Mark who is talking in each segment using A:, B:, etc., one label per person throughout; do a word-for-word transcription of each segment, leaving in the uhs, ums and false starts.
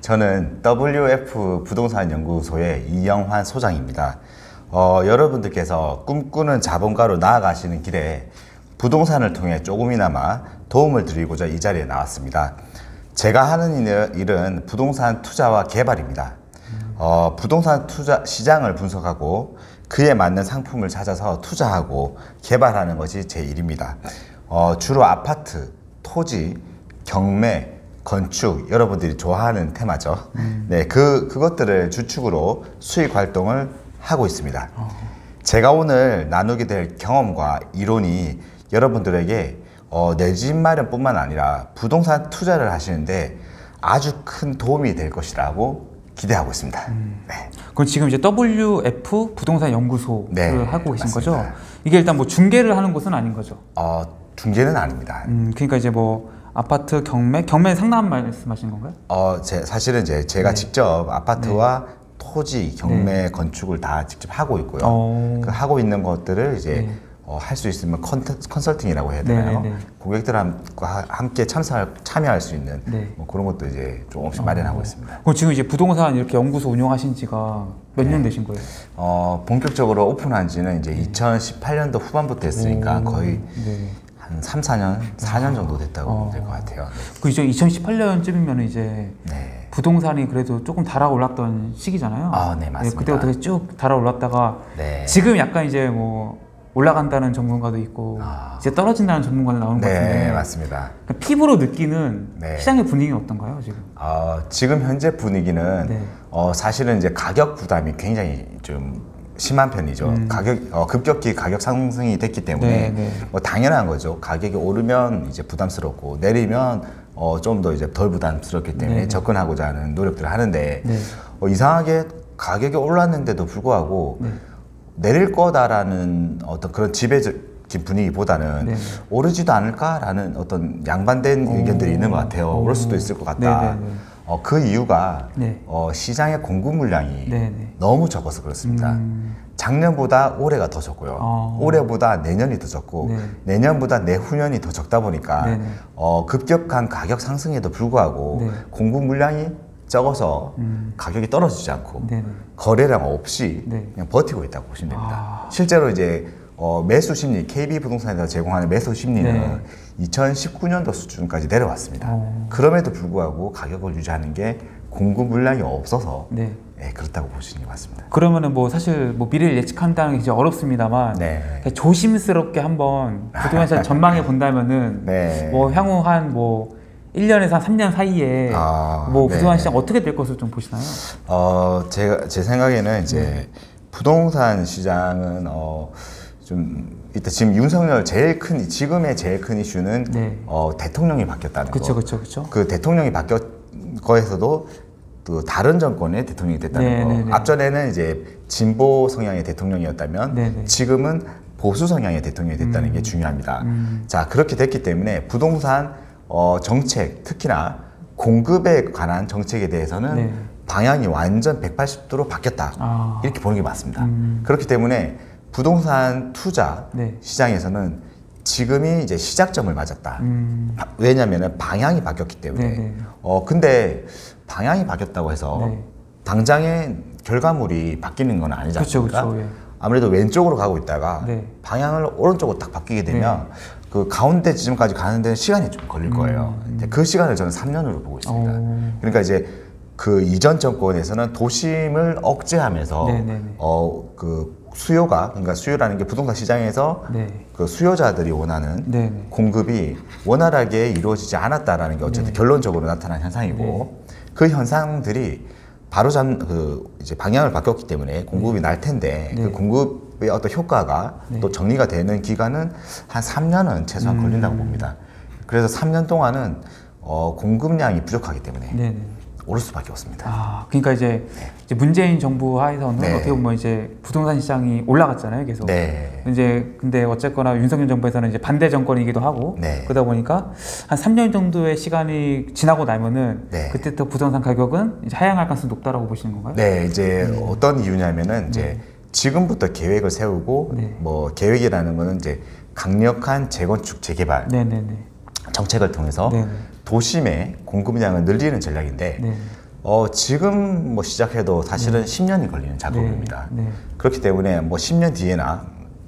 A: 저는 더블유에프 부동산 연구소의 이영환 소장입니다. 어, 여러분들께서 꿈꾸는 자본가로 나아가시는 길에 부동산을 통해 조금이나마 도움을 드리고자 이 자리에 나왔습니다. 제가 하는 일은 부동산 투자와 개발입니다. 어, 부동산 투자 시장을 분석하고 그에 맞는 상품을 찾아서 투자하고 개발하는 것이 제 일입니다. 어, 주로 아파트, 토지, 경매, 건축, 여러분들이 좋아하는 테마죠. 음. 네, 그, 그것들을 주축으로 수익 활동을 하고 있습니다. 어. 제가 오늘 나누게 될 경험과 이론이 여러분들에게 어, 내 집 마련뿐만 아니라 부동산 투자를 하시는데 아주 큰 도움이 될 것이라고 기대하고 있습니다. 음. 네.
B: 그럼 지금 이제 더블유에프 부동산 연구소를
A: 네,
B: 하고 계신
A: 맞습니다.
B: 거죠? 이게 일단 뭐 중개를 하는 곳은 아닌 거죠?
A: 어, 중개는 아닙니다.
B: 음, 그러니까 이제 뭐 아파트 경매, 경매 상담 말씀하시는 건가요?
A: 어, 제, 사실은 이제 제가
B: 네.
A: 직접 아파트와 네. 토지, 경매,
B: 네.
A: 건축을 다 직접 하고 있고요.
B: 어...
A: 그 하고 있는 것들을 이제
B: 네.
A: 어, 할 수 있으면 컨, 컨설팅이라고 해야 되나요?
B: 네, 네.
A: 고객들과 함께 참여할, 참여할 수 있는
B: 네.
A: 뭐 그런 것도 이제 조금씩
B: 어...
A: 마련하고 있습니다.
B: 그럼 지금 이제 부동산 이렇게 연구소 운영하신 지가 몇 년
A: 네.
B: 되신 거예요?
A: 어, 본격적으로 오픈한 지는 이제 네. 이천십팔 년도 후반부터 했으니까
B: 오...
A: 거의
B: 네.
A: 한 삼, 사 년, 사 년 정도 됐다고 보면
B: 어...
A: 될 것 같아요. 네.
B: 그 이제 이천십팔 년쯤이면 이제
A: 네.
B: 부동산이 그래도 조금 달아올랐던 시기잖아요.
A: 아, 네, 맞습니다.
B: 네, 그때부터 쭉 달아올랐다가
A: 네.
B: 지금 약간 이제 뭐 올라간다는 전문가도 있고 아. 이제 떨어진다는 전문가도 나오는 것
A: 네,
B: 같은데.
A: 네, 맞습니다.
B: 그러니까 피부로 느끼는
A: 네.
B: 시장의 분위기는 어떤가요, 지금?
A: 어, 지금 현재 분위기는
B: 네.
A: 어, 사실은 이제 가격 부담이 굉장히 좀 심한 편이죠.
B: 음.
A: 가격 어, 급격히 가격 상승이 됐기 때문에
B: 네, 네.
A: 뭐 당연한 거죠. 가격이 오르면 이제 부담스럽고 내리면 어, 좀 더 이제 덜 부담스럽기 때문에
B: 네,
A: 접근하고자 하는 노력들을 하는데
B: 네.
A: 어, 이상하게 가격이 올랐는데도 불구하고
B: 네.
A: 내릴 거다라는 어떤 그런 지배적인 분위기보다는 네. 오르지도 않을까라는 어떤 양반된 오. 의견들이 있는 것 같아요. 오. 오를 수도 있을 것 같다. 네, 네, 네. 어, 그 이유가 네. 어, 시장의 공급 물량이 네, 네. 너무 적어서 그렇습니다. 음. 작년보다 올해가 더 적고요. 아. 올해보다 내년이 더 적고 네. 내년보다 내후년이 더 적다 보니까 네, 네. 어, 급격한 가격 상승에도 불구하고 네. 공급 물량이 적어서 음. 가격이 떨어지지 않고 네네. 거래량 없이 네. 그냥 버티고 있다고 보시면 됩니다. 아. 실제로 이제 어, 매수 심리, 케이비 부동산에서 제공하는 매수 심리는 네. 이천십구 년도 수준까지 내려왔습니다. 어. 그럼에도 불구하고 가격을 유지하는 게 공급 물량이 없어서 네. 네, 그렇다고 보시는 게 맞습니다.
B: 그러면은 뭐 사실 뭐 미래를 예측한다는 게 이제 어렵습니다만 네. 조심스럽게 한번 부동산 전망해 본다면은 네. 뭐 향후 한 뭐 일 년에서 한 삼 년 사이에 아, 뭐 부동산 시장 어떻게 될 것을 좀 보시나요?
A: 어, 제가 제 생각에는 이제 네. 부동산 시장은 어, 좀 일단 지금 윤석열 제일 큰 지금의 제일 큰 이슈는 네. 어, 대통령이 바뀌었다는
B: 그쵸,
A: 거.
B: 그쵸, 그쵸.
A: 그 대통령이 바뀌었 거에서도 또 다른 정권의 대통령이 됐다는 네, 거. 네, 네. 앞전에는 이제 진보 성향의 대통령이었다면 네, 네. 지금은 보수 성향의 대통령이 됐다는 음. 게 중요합니다. 음. 자, 그렇게 됐기 때문에 부동산 어, 정책, 특히나 공급에 관한 정책에 대해서는 네. 방향이 완전 백팔십 도로 바뀌었다. 아. 이렇게 보는 게 맞습니다. 음. 그렇기 때문에 부동산 투자 네. 시장에서는 지금이 이제 시작점을 맞았다. 음. 왜냐하면 방향이 바뀌었기 때문에. 네네. 어, 근데 방향이 바뀌었다고 해서 네. 당장의 결과물이 바뀌는 건 아니지 않습니까? 그쵸, 그쵸, 예. 아무래도 왼쪽으로 가고 있다가 네. 방향을 오른쪽으로 딱 바뀌게 되면 네. 그 가운데 지점까지 가는 데는 시간이 좀 걸릴 거예요. 음. 그 시간을 저는 삼 년으로 보고 있습니다. 오. 그러니까 이제 그 이전 정권에서는 도심을 억제하면서 어, 그 수요가 그러니까 수요라는 게 부동산 시장에서 네. 그 수요자들이 원하는 네네. 공급이 원활하게 이루어지지 않았다라는 게 어쨌든 네. 결론적으로 나타난 현상이고 네. 그 현상들이 바로 잡 그 이제 방향을 바뀌었기 때문에 공급이 네. 날 텐데 네. 그 공급의 어떤 효과가 네. 또 정리가 되는 기간은 한 삼 년은 최소한 음. 걸린다고 봅니다. 그래서 삼 년 동안은 어, 공급량이 부족하기 때문에 네네. 오를 수밖에 없습니다.
B: 아, 그러니까 이제, 네. 이제 문재인 정부 하에서는 네. 어떻게 보면 이제 부동산 시장이 올라갔잖아요, 계속. 네. 이제 근데 어쨌거나 윤석열 정부에서는 이제 반대 정권이기도 하고 네. 그러다 보니까 한 삼 년 정도의 시간이 지나고 나면은 네. 그때부터 부동산 가격은 이제 하향할 가능성이 높다라고 보시는 건가요?
A: 네, 이제 네. 어떤 이유냐면은 이제 네. 지금부터 계획을 세우고 네. 뭐 계획이라는 거는 이제 강력한 재건축 재개발 네네네. 정책을 통해서 네네. 도심의 공급량을 늘리는 전략인데 네. 어, 지금 뭐 시작해도 사실은 네. 십 년이 걸리는 작업입니다. 네. 네. 그렇기 때문에 뭐 십 년 뒤에나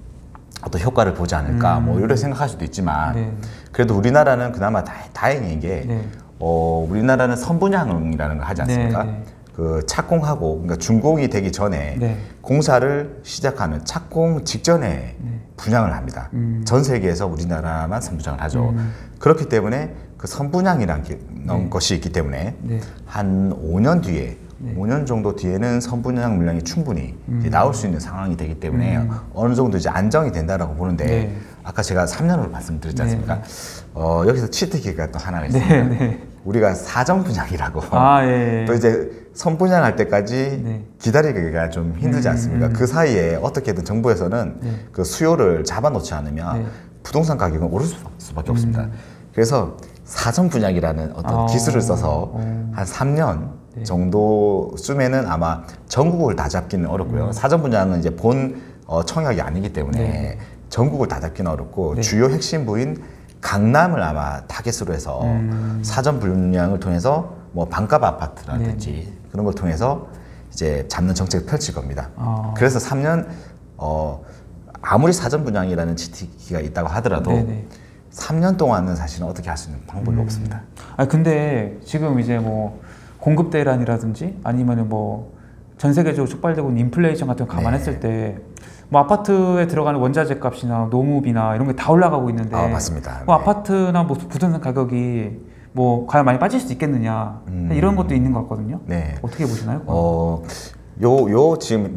A: 어떤 효과를 보지 않을까 음. 뭐 이렇게 생각할 수도 있지만 네. 그래도 우리나라는 그나마 다, 다행인 게 네. 어, 우리나라는 선분양이라는 걸 하지 않습니까? 네. 네. 그 착공하고 그러니까 준공이 되기 전에 네. 공사를 시작하는 착공 직전에 네. 분양을 합니다. 음. 전 세계에서 우리나라만 선분양을 하죠. 음. 그렇기 때문에 그 선분양이라는 네. 것이 있기 때문에 네. 한 오 년 뒤에 네. 오 년 정도 뒤에는 선분양 물량이 충분히 음. 이제 나올 수 있는 상황이 되기 때문에 음. 어느 정도 이제 안정이 된다라고 보는데 네. 아까 제가 삼 년으로 말씀드렸지 않습니까? 네. 어, 여기서 치트키가 또 하나가 있습니다. 네. 네. 우리가 사전 분양이라고 아, 예. 또 이제 선분양할 때까지 네. 기다리기가 좀 힘들지 않습니까? 음. 그 사이에 어떻게든 정부에서는 네. 그 수요를 잡아놓지 않으면 네. 부동산 가격은 오를 수밖에 음. 없습니다. 그래서 사전 분양이라는 어떤 아, 기술을 써서 오. 한 삼 년 네. 정도쯤에는 아마 전국을 다 잡기는 어렵고요. 음. 사전 분양은 이제 본 어, 청약이 아니기 때문에 네. 전국을 다 잡기는 어렵고 네. 주요 핵심부인 강남을 아마 타겟으로 해서 음. 사전 분양을 통해서 뭐 반값 아파트라든지 네. 그런 걸 통해서 이제 잡는 정책을 펼칠 겁니다. 아. 그래서 삼 년 어, 아무리 사전 분양이라는 치트키가 있다고 하더라도 네네. 삼 년 동안은 사실은 어떻게 할 수 있는 방법이 음. 없습니다.
B: 아 근데 지금 이제 뭐 공급 대란이라든지 아니면은 뭐 전 세계적으로 촉발되고 있는 인플레이션 같은 거 감안했을 네. 때 뭐 아파트에 들어가는 원자재 값이나 노무비나 이런 게 다 올라가고 있는데
A: 아, 맞습니다.
B: 뭐
A: 네.
B: 아파트나 뭐 부동산 가격이 뭐 과연 많이 빠질 수 있겠느냐 음. 이런 것도 있는 것 같거든요. 네. 어떻게 보시나요?
A: 어, 요, 요 지금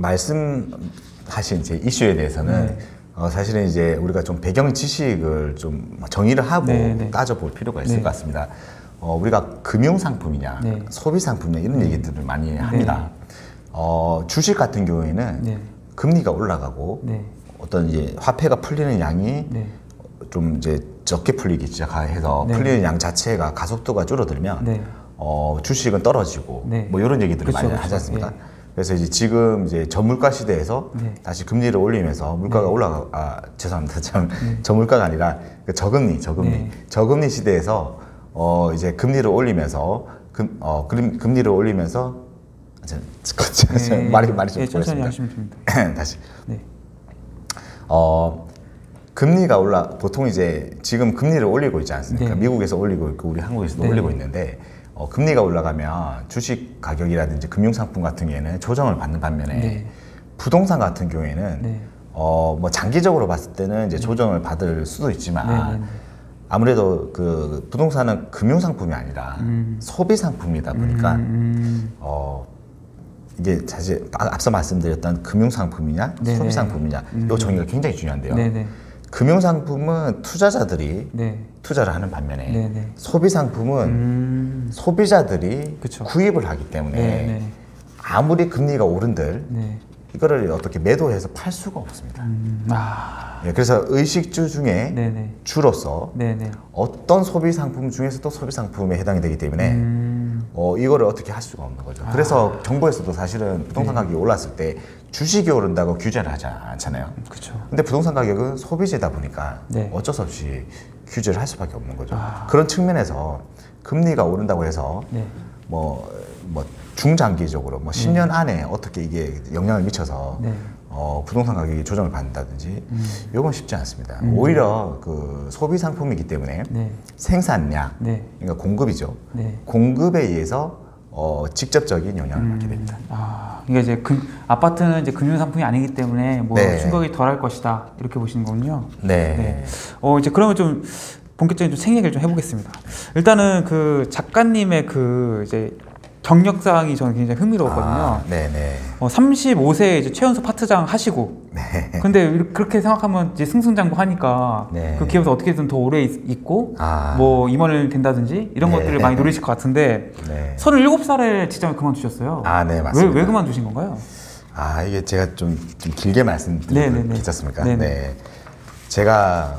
A: 말씀하신 이제 이슈에 대해서는 네. 어, 사실은 이제 우리가 좀 배경 지식을 좀 정의를 하고 네네. 따져볼 필요가 있을 네. 것 같습니다. 어, 우리가 금융상품이냐, 네. 소비상품이냐 이런 네. 얘기들을 많이 합니다. 네. 어, 주식 같은 경우에는 네. 금리가 올라가고 네. 어떤 이제 화폐가 풀리는 양이 네. 좀 이제 적게 풀리기 시작해서 네. 풀리는 양 자체가 가속도가 줄어들면 네. 어, 주식은 떨어지고 네. 뭐 이런 얘기들을 그쵸, 많이 그쵸. 하지 않습니까? 네. 그래서 이제 지금 이제 저물가 시대에서 네. 다시 금리를 올리면서 물가가 네. 올라가, 아, 죄송합니다. 참, 네. 저물가가 아니라 그 저금리, 저금리. 네. 저금리 시대에서 어, 이제 금리를 올리면서 금, 어, 금, 금리를 올리면서 네. 말이, 말이 좀
B: 네, 천천히 하시면 됩니다.
A: 다시. 네. 어, 금리가 올라, 보통 이제 지금 금리를 올리고 있지 않습니까? 네. 미국에서 올리고 있고 우리 한국에서도 네. 올리고 있는데 어, 금리가 올라가면 주식 가격이라든지 금융상품 같은 경우에는 조정을 받는 반면에 네. 부동산 같은 경우에는 네. 어, 뭐 장기적으로 봤을 때는 이제 조정을 받을 수도 있지만 네. 아무래도 그 부동산은 금융상품이 아니라 음. 소비상품이다 보니까 음. 어, 이게 사실 앞서 말씀드렸던 금융상품이냐 네네. 소비상품이냐 음. 이 정의가 굉장히 중요한데요. 네네. 금융상품은 투자자들이 네. 투자를 하는 반면에 네네. 소비상품은 음. 소비자들이 그쵸. 구입을 하기 때문에 네네. 아무리 금리가 오른들 네. 이거를 어떻게 매도해서 팔 수가 없습니다. 음. 아. 예, 그래서 의식주 중에 네네. 주로서 네네. 어떤 소비상품 중에서도 소비상품에 해당이 되기 때문에 음. 어, 이거를 어떻게 할 수가 없는 거죠. 아. 그래서 정부에서도 사실은 부동산 네. 가격이 올랐을 때 주식이 오른다고 규제를 하지 않잖아요.
B: 그렇죠.
A: 근데 부동산 가격은 소비재다 보니까 네. 어쩔 수 없이 규제를 할 수밖에 없는 거죠.
B: 아.
A: 그런 측면에서 금리가 오른다고 해서 네. 뭐, 뭐 중장기적으로 뭐 십 년 네. 안에 어떻게 이게 영향을 미쳐서 네. 어, 부동산 가격이 조정을 받는다든지 음. 이건 쉽지 않습니다. 음. 오히려 그 소비 상품이기 때문에 네. 생산량, 네. 그러니까 공급이죠. 네. 공급에 의해서 어, 직접적인 영향을 음. 받게 됩니다.
B: 아, 그러니까 이제 금, 아파트는 이제 금융 상품이 아니기 때문에 뭐 네. 충격이 덜할 것이다 이렇게 보시는 거군요.
A: 네. 네.
B: 어 이제 그러면 좀 본격적인 좀 생 얘기를 좀 해보겠습니다. 일단은 그 작가님의 그 이제 경력사항이 저는 굉장히 흥미로웠거든요.
A: 아, 네네.
B: 어, 삼십오 세에 이제 최연소 파트장 하시고,
A: 네.
B: 근데 그렇게 생각하면 이제 승승장구하니까 네. 그 기업에서 어떻게든 더 오래 있, 있고, 아. 뭐 임원을 된다든지 이런 네. 것들을 많이 노리실 것 같은데, 네. 서른일곱 살에 직장을 그만두셨어요.
A: 아, 네, 맞습니다.
B: 왜, 왜 그만두신 건가요?
A: 아, 이게 제가 좀, 좀 길게 말씀드리면 괜찮습니까? 네. 제가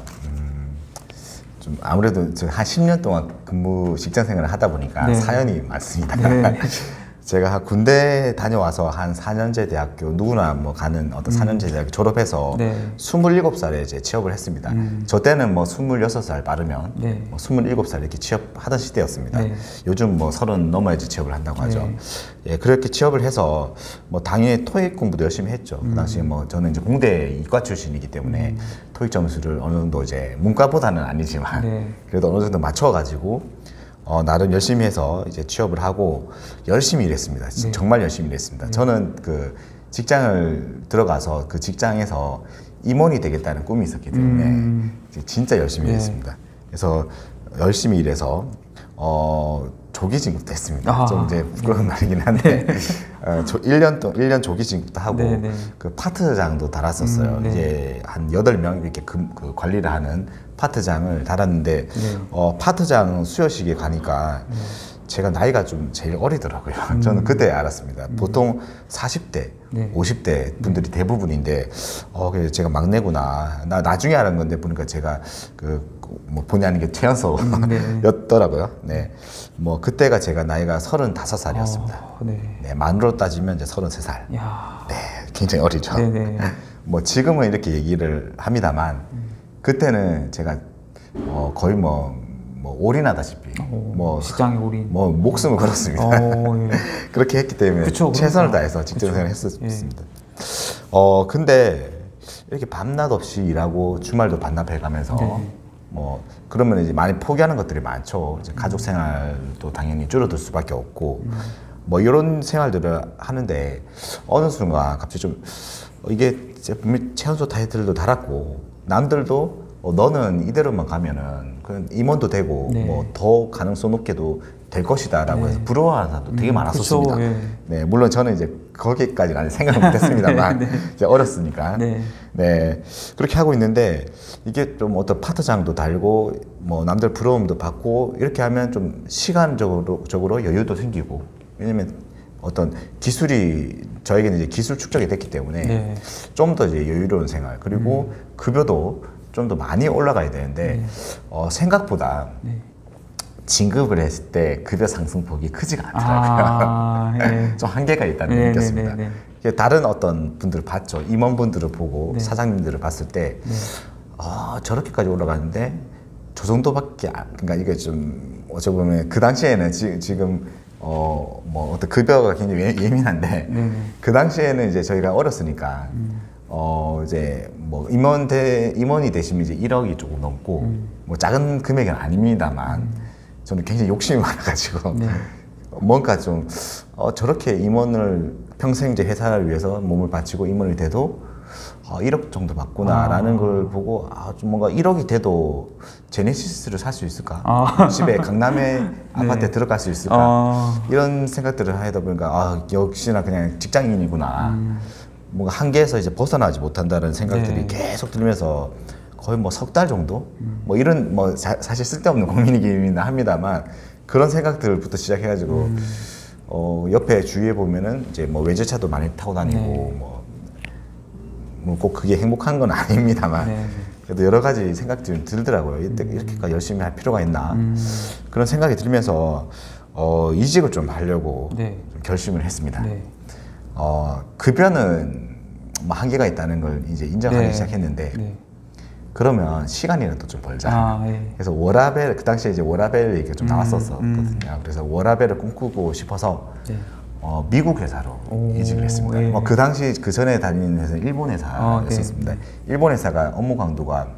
A: 좀 아무래도 한 십 년 동안 근무 직장 생활을 하다 보니까 네. 사연이 많습니다. 네. 제가 군대 다녀와서 한 사 년제 대학교 누구나 뭐 가는 어떤 사 년제 대학교 졸업해서 네. 스물일곱 살에 이제 취업을 했습니다. 음. 저 때는 뭐 스물여섯 살 빠르면 네. 뭐 스물일곱 살 이렇게 취업하던 시대였습니다. 네. 요즘 뭐 서른 넘어야지 취업을 한다고 하죠. 네. 예, 그렇게 취업을 해서 뭐 당연히 토익 공부도 열심히 했죠. 음. 그 당시에 뭐 저는 이제 공대 이과 출신이기 때문에 음. 토익 점수를 어느 정도 이제 문과보다는 아니지만 네. 그래도 어느 정도 맞춰가지고 어, 나름 열심히 해서 이제 취업을 하고 열심히 일했습니다. 네. 정말 열심히 일했습니다. 네. 저는 그 직장을 들어가서 그 직장에서 임원이 되겠다는 꿈이 있었기 때문에 음. 진짜 열심히 네. 일했습니다. 그래서 열심히 일해서 어, 조기 진급도 했습니다. 아. 좀 이제 부끄러운 말이긴 한데 네. 어, 조, 일 년 동 일 년 조기 진급도 하고 네, 네. 그 파트장도 달았었어요. 음, 네. 이제 한 여덟 명 이렇게 그, 그 관리를 하는 파트장을 달았는데 네. 어, 파트장 수여식에 가니까 네. 제가 나이가 좀 제일 어리더라고요. 음. 저는 그때 알았습니다. 음. 보통 사십 대, 네. 오십 대 분들이 네. 대부분인데 어, 제가 막내구나. 나 나중에 알은 건데 보니까 제가 그 뭐 본의 아니게 최연소였더라고요. 음, 네. 네. 뭐 그때가 제가 나이가 서른다섯 살이었습니다. 어, 네. 네, 만으로 따지면 이제 서른세 살. 야. 네, 굉장히 어리죠. 네네. 뭐 지금은 이렇게 얘기를 합니다만 음. 그때는 제가 어, 거의 뭐, 뭐 올인하다시피 오, 뭐
B: 직장에 올인,
A: 뭐 목숨을 걸었습니다. 오, 예. 그렇게 했기 때문에 그쵸, 최선을 다해서 직장생활을 했었습니다. 예. 어 근데 이렇게 밤낮 없이 일하고 주말도 반납해가면서 네. 뭐 그러면 이제 많이 포기하는 것들이 많죠. 이제 가족 생활도 당연히 줄어들 수밖에 없고 음. 뭐 이런 생활들을 하는데 어느 순간 갑자기 좀 이게 분명히 최연소 타이틀도 달았고 남들도 어, 너는 이대로만 가면은 그 임원도 되고 네. 뭐 더 가능성 높게도 될 것이다라고 네. 해서 부러워하는 사람도 되게 음, 많았었습니다. 그쵸, 예. 네, 물론 저는 이제 거기까지는 생각을 못했습니다만 네, 네. 이제 어렸으니까 네. 네 그렇게 하고 있는데 이게 좀 어떤 파트장도 달고 뭐 남들 부러움도 받고 이렇게 하면 좀 시간적으로 적으로 여유도 생기고 왜냐면 어떤 기술이 저에게는 이제 기술 축적이 됐기 때문에 네. 좀 더 이제 여유로운 생활 그리고 음. 급여도 좀 더 많이 올라가야 되는데 네. 어, 생각보다 네. 진급을 했을 때 급여 상승폭이 크지가 않더라고요. 아, 네. 좀 한계가 있다는 걸 네, 느꼈습니다. 네, 네, 네. 다른 어떤 분들을 봤죠. 임원분들을 보고 네. 사장님들을 봤을 때 네. 어, 저렇게까지 올라가는데 저 정도밖에 안, 그러니까 이게 좀 어찌 보면 그 당시에는 지, 지금 어, 뭐 어떤 급여가 굉장히 예, 예민한데 네. 그 당시에는 이제 저희가 어렸으니까 음. 어 이제 뭐 임원 대 임원이 되시면 이제 일억이 조금 넘고 음. 뭐 작은 금액은 아닙니다만 음. 저는 굉장히 욕심이 많아가지고 네. 뭔가 좀 어, 저렇게 임원을 평생 이제 회사를 위해서 몸을 바치고 임원이 돼도 어, 일억 정도 받구나라는 아. 걸 보고 아, 좀 뭔가 일억이 돼도 제네시스를 살 수 있을까? 아. 집에 강남에 네. 아파트에 들어갈 수 있을까? 아. 이런 생각들을 하다 보니까 아, 역시나 그냥 직장인이구나. 음. 뭔가 한계에서 이제 벗어나지 못한다는 생각들이 네. 계속 들면서 거의 뭐 석 달 정도? 음. 뭐 이런 뭐 사, 사실 쓸데없는 고민이긴 합니다만 그런 생각들부터 시작해가지고 음. 어, 옆에 주위에 보면은 이제 뭐 외제차도 많이 타고 다니고 네. 뭐 뭐 꼭 그게 행복한 건 아닙니다만 네. 그래도 여러 가지 생각들이 들더라고요. 이때 음. 이렇게까지 열심히 할 필요가 있나 음. 그런 생각이 들면서 어, 이직을 좀 하려고 네. 좀 결심을 했습니다. 네. 어, 급여는 뭐 한계가 있다는 걸 이제 인정하기 네. 시작했는데 네. 그러면 시간이라도 좀 벌자. 아, 네. 그래서 워라벨 그 당시에 이제 워라벨 얘기가 좀 음, 나왔었거든요. 음. 그래서 워라벨을 꿈꾸고 싶어서. 네. 어, 미국 회사로 오, 이직을 했습니다. 예. 뭐 그 당시 그 전에 다니는 회사는 일본 회사였었습니다. 아, 네. 일본 회사가 업무 강도가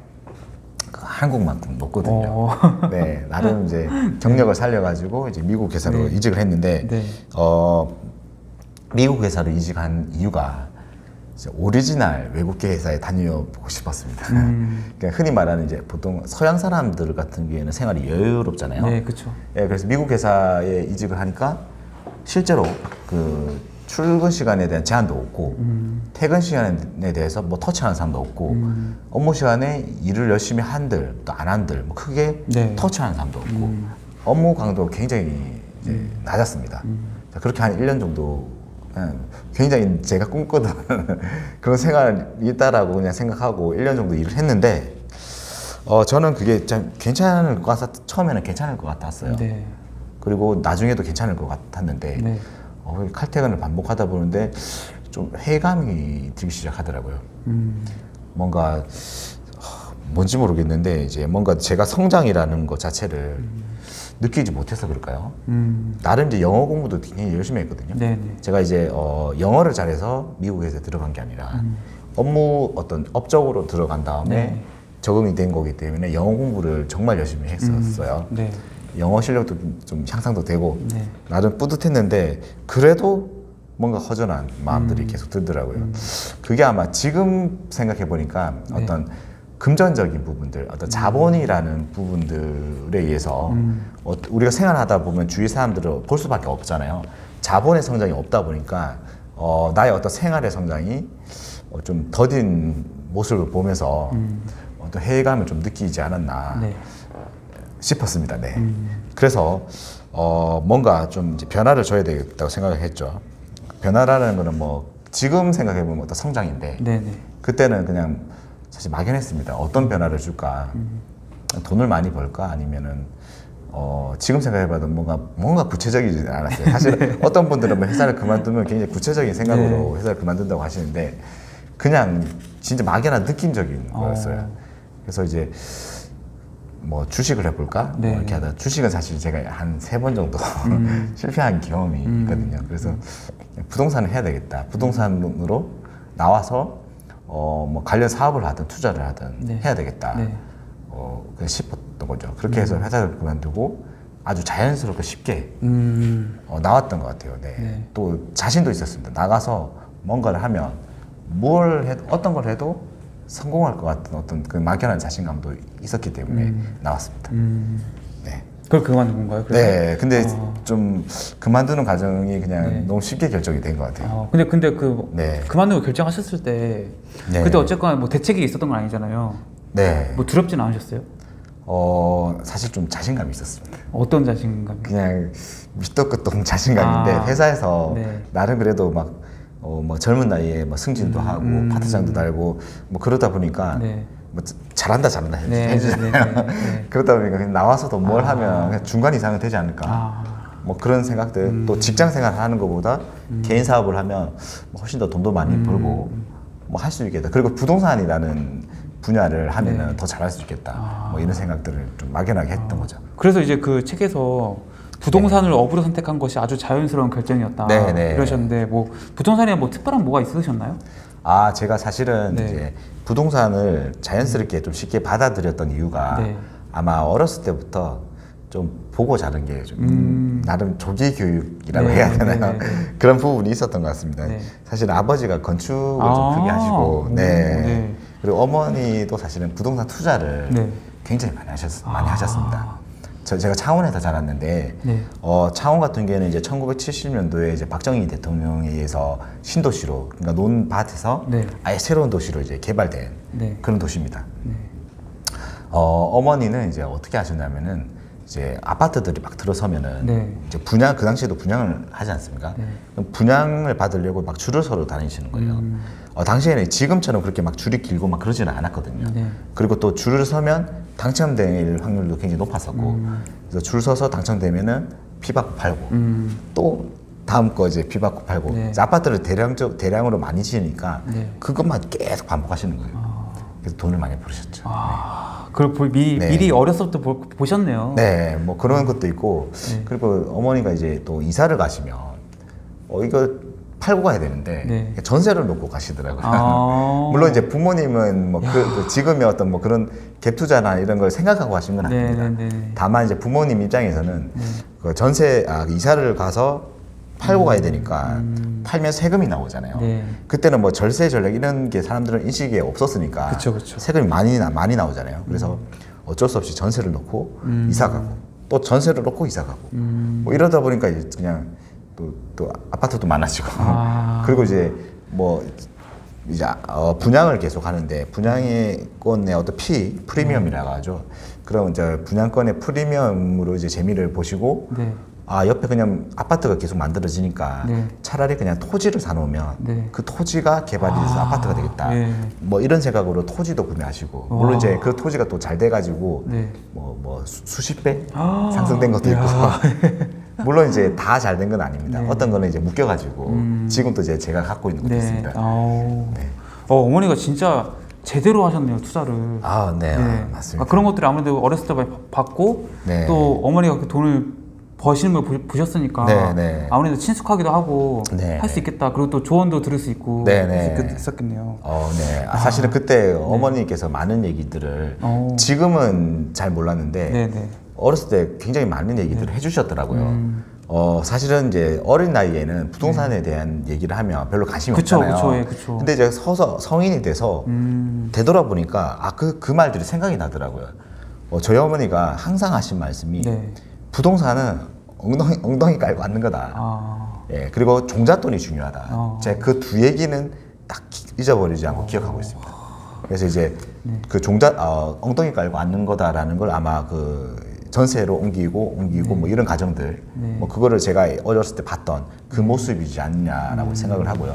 A: 한국만큼 높거든요. 네, 나름 이제 경력을 살려가지고 이제 미국 회사로 네. 이직을 했는데 네. 어, 미국 회사로 이직한 이유가 오리지널 외국계 회사에 다녀보고 싶었습니다. 음. 그러니까 흔히 말하는 이제 보통 서양 사람들 같은 경우에는 생활이 여유롭잖아요. 네, 그렇죠. 네, 그래서 미국 회사에 이직을 하니까 실제로 그 출근 시간에 대한 제한도 없고 음. 퇴근 시간에 대해서 뭐 터치하는 사람도 없고 음. 업무 시간에 일을 열심히 한들 또 안 한들 뭐 크게 네. 터치하는 사람도 없고 음. 업무 강도가 굉장히 이제 음. 낮았습니다. 음. 그렇게 한 일 년 정도 굉장히 제가 꿈꾸던 그런 생활이 있다라고 그냥 생각하고 일 년 정도 일을 했는데 어 저는 그게 참 괜찮을 것 같았 처음에는 괜찮을 것 같았어요. 네. 그리고 나중에도 괜찮을 것 같았는데 네. 어, 칼퇴근을 반복하다 보는데 좀 회의감이 들기 시작하더라고요. 음. 뭔가 뭔지 모르겠는데 이제 뭔가 제가 성장이라는 것 자체를 음. 느끼지 못해서 그럴까요? 음. 나름 이제 영어 공부도 굉장히 열심히 했거든요. 네네. 제가 이제 어, 영어를 잘해서 미국에서 들어간 게 아니라 음. 업무 어떤 업적으로 들어간 다음에 네. 적응이 된 거기 때문에 영어 공부를 정말 열심히 했었어요. 음. 네. 영어 실력도 좀 향상도 되고 네. 나름 뿌듯했는데 그래도 뭔가 허전한 마음들이 음. 계속 들더라고요. 음. 그게 아마 지금 생각해 보니까 네. 어떤 금전적인 부분들, 어떤 자본이라는 음. 부분들에 의해서 음. 어, 우리가 생활하다 보면 주위 사람들을 볼 수밖에 없잖아요. 자본의 성장이 없다 보니까 어, 나의 어떤 생활의 성장이 어, 좀 더딘 모습을 보면서 음. 어떤 회의감을 좀 느끼지 않았나 네. 싶었습니다. 네. 음. 그래서 어, 뭔가 좀 이제 변화를 줘야 되겠다고 생각을 했죠. 변화라는 거는 뭐 지금 생각해 보면 어떤 성장인데 네네. 그때는 그냥 사실 막연했습니다. 어떤 변화를 줄까? 음. 돈을 많이 벌까? 아니면은 어, 지금 생각해봐도 뭔가 뭔가 구체적이지 않았어요. 사실 네. 어떤 분들은 뭐 회사를 그만두면 굉장히 구체적인 생각으로 네. 회사를 그만둔다고 하시는데 그냥 진짜 막연한 느낌적인 어. 거였어요. 그래서 이제 뭐 주식을 해볼까? 네. 뭐 이렇게 하다 주식은 사실 제가 한 세 번 정도 음. 실패한 경험이 음. 있거든요. 그래서 부동산을 해야 되겠다. 부동산으로 나와서 어, 뭐 관련 사업을 하든 투자를 하든 네. 해야 되겠다. 네. 어, 그냥 싶었던 거죠. 그렇게 해서 회사를 그만두고 아주 자연스럽게 쉽게 음. 어, 나왔던 것 같아요. 네. 네. 또 자신도 있었습니다. 나가서 뭔가를 하면 뭘 해, 어떤 걸 해도 성공할 것 같은 어떤 그 막연한 자신감도 있었기 때문에 음. 나왔습니다. 음.
B: 네. 그걸 그만둔 건가요? 그래서?
A: 네. 근데 어. 좀 그만두는 과정이 그냥 네. 너무 쉽게 결정이 된 것 같아요.
B: 어. 근데 근데 그 네. 그만두고 결정하셨을 때 네. 그때 어쨌거나 뭐 대책이 있었던 건 아니잖아요. 네. 뭐 두렵진 않으셨어요?
A: 어 사실 좀 자신감이 있었습니다.
B: 어떤 자신감?
A: 그냥 밑도 끝도 없는 자신감인데 아. 회사에서 네. 나름 그래도 막 어, 뭐 젊은 나이에 뭐 승진도 음, 하고 음, 파트장도 달고 뭐 그러다 보니까 네. 뭐 잘한다 잘한다
B: 네,
A: 해주잖아요.
B: 네, 네, 네.
A: 그러다 보니까 그냥 나와서도 뭘 아. 하면 그냥 중간 이상은 되지 않을까. 아. 뭐 그런 생각들 음. 또 직장 생활 하는 것보다 음. 개인 사업을 하면 뭐 훨씬 더 돈도 많이 음. 벌고 뭐 할 수 있겠다. 그리고 부동산이라는 분야를 하면은 네. 더 잘할 수 있겠다. 아. 뭐 이런 생각들을 좀 막연하게 했던 아. 거죠.
B: 그래서 이제 그 책에서 부동산을 네. 업으로 선택한 것이 아주 자연스러운 결정이었다. 네, 네. 이러셨는데 뭐 부동산에 뭐 특별한 뭐가 있으셨나요?
A: 아 제가 사실은 네. 이제 부동산을 자연스럽게 좀 쉽게 받아들였던 이유가 네. 아마 어렸을 때부터 좀 보고 자란 게 좀 음. 나름 조기 교육이라고 네, 해야 되나요? 네, 네, 네. 그런 부분이 있었던 것 같습니다. 네. 사실 아버지가 건축을 아. 좀 크게 하시고, 네. 네. 그리고 어머니도 사실은 부동산 투자를 네. 굉장히 많이 하셨 많이 아. 하셨습니다. 저, 제가 창원에서 자랐는데 네. 어, 창원 같은 경우에는 이제 천구백칠십 년도에 이제 박정희 대통령에 의해서 신도시로 그러니까 논밭에서 네. 아예 새로운 도시로 이제 개발된 네. 그런 도시입니다. 네. 어, 어머니는 이제 어떻게 하셨냐면은 이제 아파트들이 막 들어서면은 네. 이제 분양 그 당시에도 분양을 하지 않습니까? 네. 그럼 분양을 받으려고 막 줄을 서러 다니시는 거예요. 음. 어, 당시에는 지금처럼 그렇게 막 줄이 길고 막 그러지는 않았거든요. 네. 그리고 또 줄을 서면 당첨될 확률도 굉장히 높았었고, 음. 그래서 줄 서서 당첨되면은 피 받고 팔고, 음. 또 다음 거 이제 피 받고 팔고, 네. 아파트를 대량적 대량으로 많이 지으니까 네. 그것만 계속 반복하시는 거예요. 아. 그래서 돈을 많이 벌으셨죠. 아. 네.
B: 그걸 미, 네. 미리 어렸을 때 보, 보셨네요.
A: 네, 뭐 그런 것도 있고, 네. 그리고 어머니가 이제 또 이사를 가시면, 어, 이거 팔고 가야 되는데, 네. 전세를 놓고 가시더라고요. 아 물론 이제 부모님은 뭐 그, 그 지금의 어떤 뭐 그런 갭 투자나 이런 걸 생각하고 하신 건 아닙니다. 네, 네, 네. 다만 이제 부모님 입장에서는 네. 그 전세, 아, 이사를 가서 팔고 음, 가야 되니까 음. 팔면 세금이 나오잖아요. 네. 그때는 뭐 절세 전략 이런 게 사람들은 인식이 없었으니까
B: 그쵸, 그쵸.
A: 세금이 많이 나, 많이 나오잖아요. 그래서 음. 어쩔 수 없이 전세를 놓고 음. 이사 가고 또 전세를 놓고 이사 가고 음. 뭐 이러다 보니까 이제 그냥 또, 또 아파트도 많아지고 아. 그리고 이제 뭐 이제 어 분양을 계속 하는데 분양권의 어떤 피 프리미엄이라고 하죠. 그럼 이제 분양권의 프리미엄으로 이제 재미를 보시고. 네. 아 옆에 그냥 아파트가 계속 만들어지니까 네. 차라리 그냥 토지를 사놓으면 네. 그 토지가 개발이 돼서 아, 아파트가 되겠다. 네. 뭐 이런 생각으로 토지도 구매하시고 물론 이제 그 토지가 또 잘 돼가지고 네. 뭐, 뭐 수, 수십 배 아, 상승된 것도 있고 물론 이제 다 잘 된 건 아닙니다.
B: 네.
A: 어떤 거는 이제 묶여가지고 음. 지금도 이제 제가 갖고 있는 것도
B: 네.
A: 있습니다.
B: 어. 네. 어, 어머니가 진짜 제대로 하셨네요, 투자를.
A: 아, 네, 네. 아, 맞습니다.
B: 아, 그런 것들을 아무래도 어렸을 때 많이 받고
A: 네.
B: 또 어머니가 그 돈을 버시는 걸 보, 보셨으니까
A: 네, 네.
B: 아무래도 친숙하기도 하고
A: 네,
B: 할 수
A: 네.
B: 있겠다. 그리고 또 조언도 들을 수 있고
A: 네,
B: 할
A: 네.
B: 수 있었겠네요.
A: 어, 네. 아, 사실은 그때 네. 어머니께서 많은 얘기들을 어. 지금은 잘 몰랐는데
B: 네, 네.
A: 어렸을 때 굉장히 많은 얘기들을 네. 해주셨더라고요. 음. 어, 사실은 이제 어린 나이에는 부동산에 네. 대한 얘기를 하면 별로 관심이
B: 그쵸,
A: 없잖아요.
B: 그쵸, 예, 그쵸.
A: 근데 이제 서서 성인이 돼서 음. 되돌아보니까 아, 그, 그 말들이 생각이 나더라고요. 어, 저희 어머니가 항상 하신 말씀이 네. 부동산은 엉덩이, 엉덩이 깔고 앉는 거다. 아. 예, 그리고 종잣돈이 중요하다. 아. 제가 그 두 얘기는 딱 잊어버리지 않고 아. 기억하고 있습니다. 그래서 이제 네. 그 종잣, 어, 엉덩이 깔고 앉는 거다라는 걸 아마 그 전세로 옮기고 옮기고 네. 뭐 이런 가정들 네. 뭐 그거를 제가 어렸을 때 봤던 그 모습이지 않냐라고 음. 생각을 하고요.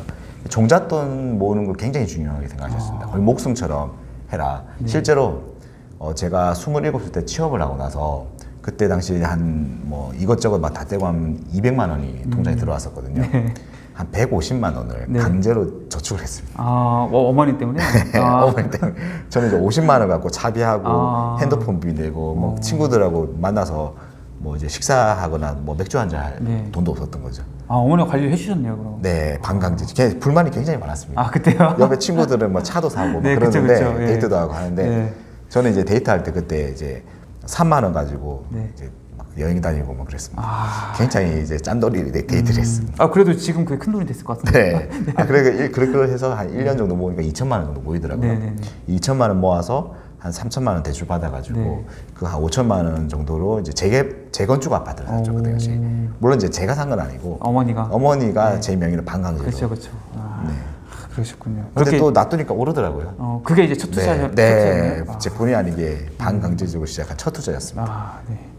A: 종잣돈 모으는 걸 굉장히 중요하게 생각하셨습니다. 아. 거의 목숨처럼 해라. 네. 실제로 어 제가 스물일곱 살 때 취업을 하고 나서 그때 당시 한 뭐 이것저것 막 다 떼고 하면 이백만 원이 통장에 음. 들어왔었거든요. 네. 한 백오십만 원을 네. 강제로 저축을 했습니다.
B: 아, 어, 어머니 때문에?
A: 네, 아. 어머니 때문에. 저는 이제 오십만 원 갖고 차비하고 아. 핸드폰비 내고 뭐 어. 친구들하고 만나서 뭐 이제 식사하거나 뭐 맥주 한잔 할 네. 돈도 없었던 거죠.
B: 아, 어머니가 관리를 해주셨네요, 그럼?
A: 네, 반강제. 불만이 굉장히 많았습니다.
B: 아, 그때요?
A: 옆에 친구들은 뭐 차도 사고
B: 네,
A: 뭐 그러는데
B: 그쵸, 그쵸.
A: 데이트도
B: 예.
A: 하고 하는데
B: 예.
A: 저는 이제 데이트할 때 그때 이제 삼만 원 가지고
B: 네.
A: 이제 막 여행 다니고 뭐 그랬습니다.
B: 아.
A: 굉장히 이제 짠돌이 데이트를
B: 음.
A: 했습니다.
B: 아, 그래도 지금 그게 큰 돈이 됐을 것 같은데.
A: 네. 네. 아, 그래, 그렇게 해서 한 일 년 정도 모으니까 이천만 원 정도 모이더라고요. 네네네. 이천만 원 모아서 한 삼천만 원 대출 받아가지고 네. 그 한 오천만 원 정도로 이제 재개, 재건축 아파트를 샀죠. 그 당시. 물론 이제 제가 산 건 아니고
B: 어머니가
A: 어머니가
B: 네.
A: 제 명의로 반강제로.
B: 그렇죠, 그렇죠. 아. 네. 그러셨군요.
A: 근데 또 놔두니까 오르더라고요.
B: 어, 그게 이제 첫 투자죠.
A: 네, 네. 제 본의 아니게 반강제적으로 시작한 첫 투자였습니다.
B: 아, 네.